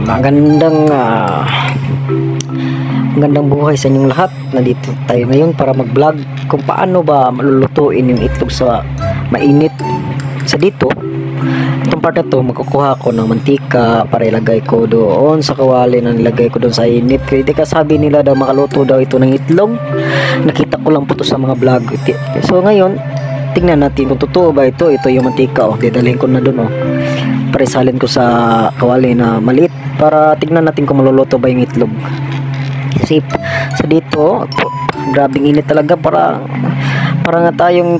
Magandang buhay sa inyong lahat. Nandito tayo ngayon para mag-vlog kung paano ba malulutuin yung itlog sa mainit. Sa dito, itong part na to, magkukuha ko ng mantika para ilagay ko doon sa kawali na nilagay ko doon sa init. Kaya di ka sabi nila daw makaluto daw ito ng itlog. Nakita ko lang po to sa mga vlog. So ngayon, tingnan natin kung totoo ba ito. Ito yung mantika, didalhin ko na doon para isalin ko sa kawali na maliit para tignan natin kung maluluto ba yung itlog. Kasi sa dito, grabing init talaga, para nga tayong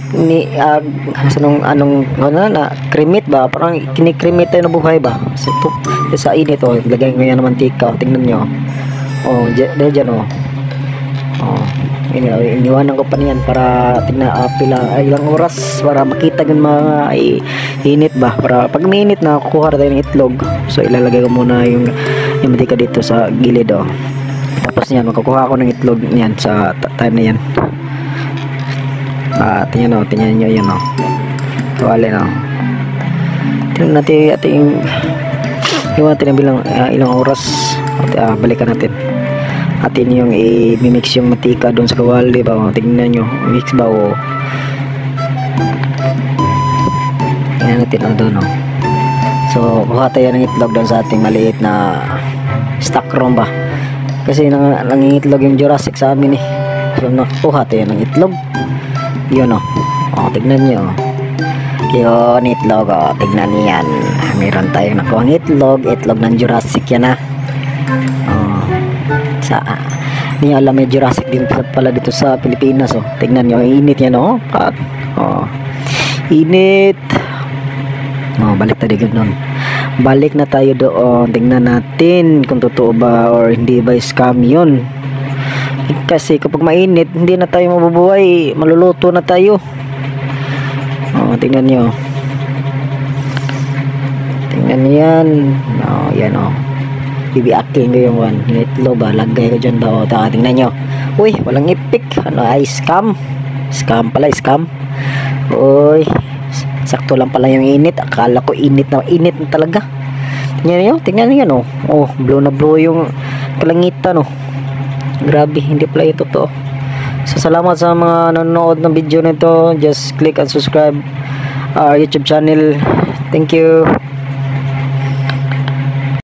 kremit ba, parang kinikremit tayo na buhay ba. So, sa init lagay ko yan ng mantika. Tingnan nyo dyan iniwanan ko pa niyan para tingnan ilang oras para makita yung mga init ba, para pag mainit na kukuha tayo ng itlog. So ilalagay ko muna yung mantika dito sa gilid tapos niyan magkukuha ako ng itlog niyan sa tayo na yan. Tingnan nyo yan kawali tingnan natin iwan natin ilang oras balikan natin yung i-mix yung mantika doon sa kawali ba. Tingnan nyo mix ba tingnan natin doon so kuha tayo ng itlog doon sa ating maliit na stock room ba, kasi nangingitlog yung Jurassic sa amin so nakuha tayo ng itlog yun tignan nyo yun itlog tignan nyo yan, meron tayong nakuha ng itlog ng Jurassic yan hindi nyo alam may Jurassic din pala dito sa Pilipinas tignan nyo, init yan init balik tayo doon, balik na tayo doon, tingnan natin kung totoo ba or hindi ba scam yun. Kasi kapag mainit hindi na tayo mabubuhay, maluluto na tayo. Tingnan nyo yan yan bibiakin ko yung itlog ba, lagay ko dyan ba tingnan nyo, uy walang ipik, ay scam pala, scam. Uy sakto lang pala yung init, akala ko init na talaga. Tingnan nyo blow na blow yung kalangitan grabe, hindi pala yung totoo. So salamat sa mga nanonood ng video nito, just click and subscribe our YouTube channel. Thank you.